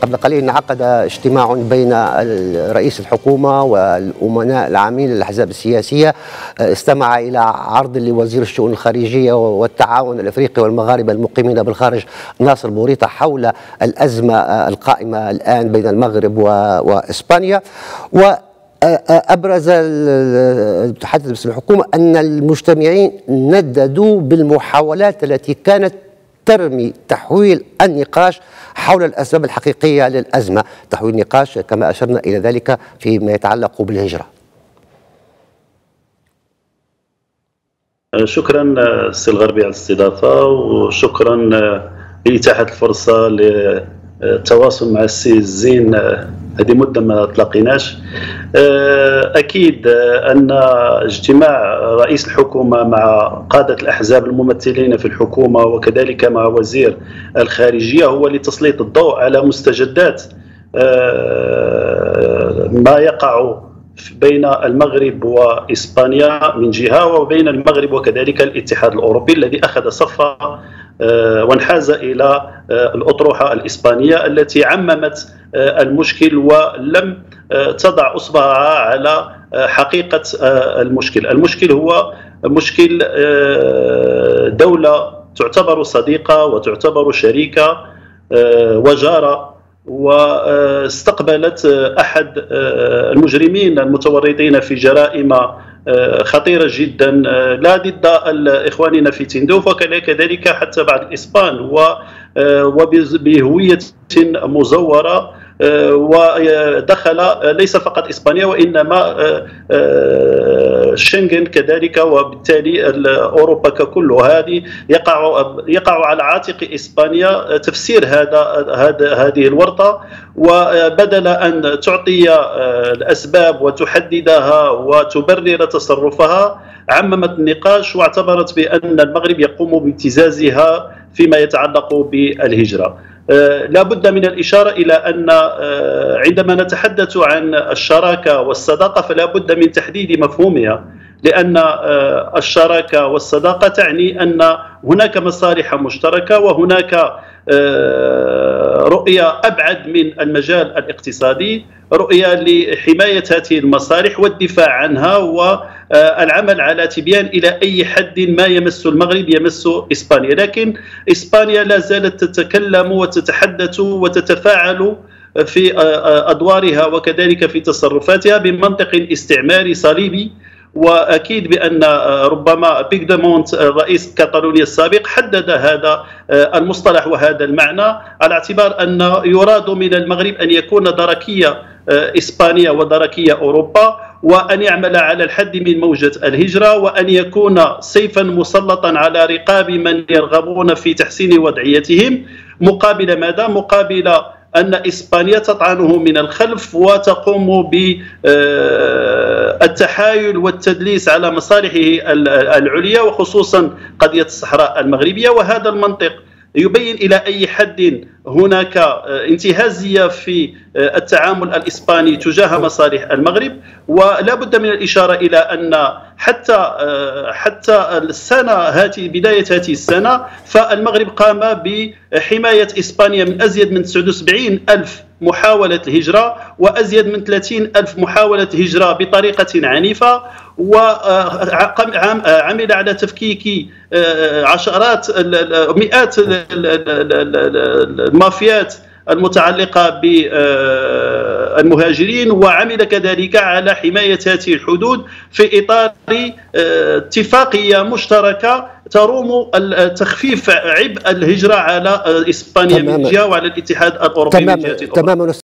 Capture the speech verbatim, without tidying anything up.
قبل قليل انعقد اجتماع بين رئيس الحكومة والأمناء العامين للأحزاب السياسية، استمع إلى عرض لوزير الشؤون الخارجية والتعاون الأفريقي والمغاربة المقيمين بالخارج ناصر بوريطة حول الأزمة القائمة الآن بين المغرب وإسبانيا. و أبرز المتحدث باسم الحكومة أن المجتمعين نددوا بالمحاولات التي كانت ترمي تحويل النقاش حول الأسباب الحقيقية للأزمة، تحويل النقاش كما أشرنا إلى ذلك فيما يتعلق بالهجرة. شكرا سي الغربي على الاستضافة، وشكرا لإتاحة الفرصة للتواصل مع السي الزين. هذه مدة ما تلاقيناش. أكيد أن اجتماع رئيس الحكومة مع قادة الأحزاب الممثلين في الحكومة وكذلك مع وزير الخارجية هو لتسليط الضوء على مستجدات ما يقع بين المغرب وإسبانيا من جهة، وبين المغرب وكذلك الاتحاد الأوروبي الذي أخذ صفة وانحاز إلى الأطروحة الإسبانية التي عممت المشكل ولم تضع أصبعها على حقيقة المشكل. المشكل هو مشكل دولة تعتبر صديقة وتعتبر شريكة وجارة، واستقبلت أحد المجرمين المتورطين في جرائم خطيرة جدا لا ضد إخواننا في تندوف وكذلك حتى بعض الإسبان، وبهوية مزورة، ودخل ليس فقط إسبانيا وإنما شنغن كذلك، وبالتالي أوروبا ككل. هذه يقع يقع على عاتق إسبانيا تفسير هذا هذا هذه الورطة، وبدل أن تعطي الأسباب وتحددها وتبرر تصرفها عممت النقاش واعتبرت بأن المغرب يقوم بابتزازها فيما يتعلق بالهجرة. لا بد من الإشارة إلى أن عندما نتحدث عن الشراكة والصداقة فلا بد من تحديد مفهومها، لأن الشراكة والصداقة تعني أن هناك مصالح مشتركة وهناك رؤية أبعد من المجال الاقتصادي، رؤية لحماية هذه المصالح والدفاع عنها والعمل على تبيان إلى أي حد ما يمس المغرب يمس إسبانيا. لكن إسبانيا لا زالت تتكلم وتتحدث وتتفاعل في أدوارها وكذلك في تصرفاتها بمنطق استعماري صليبي. واكيد بان ربما بيغدمونت رئيس كاتالونيا السابق حدد هذا المصطلح وهذا المعنى على اعتبار ان يراد من المغرب ان يكون دركيه اسبانيا ودركيه اوروبا، وان يعمل على الحد من موجه الهجره، وان يكون سيفا مسلطا على رقاب من يرغبون في تحسين وضعيتهم. مقابل ماذا؟ مقابل أن إسبانيا تطعنه من الخلف وتقوم بالتحايل والتدليس على مصالحه العليا وخصوصا قضية الصحراء المغربية. وهذا المنطق يبين إلى أي حد هناك انتهازية في التعامل الإسباني تجاه مصالح المغرب. ولا بد من الإشارة إلى أن حتى حتى السنة هذه بداية هذه السنة فالمغرب قام بحماية إسبانيا من أزيد من تسعة وسبعين ألف محاولة الهجرة وأزيد من ثلاثين ألف محاولة هجرة بطريقة عنيفة، وعمل على تفكيك عشرات مئات المافيات المتعلقة بالمهاجرين، وعمل كذلك على حماية هذه الحدود في إطار اتفاقية مشتركة تروم تخفيف عبء الهجرة على إسبانيا من جهة وعلى الاتحاد الأوروبي من جهة أخرى.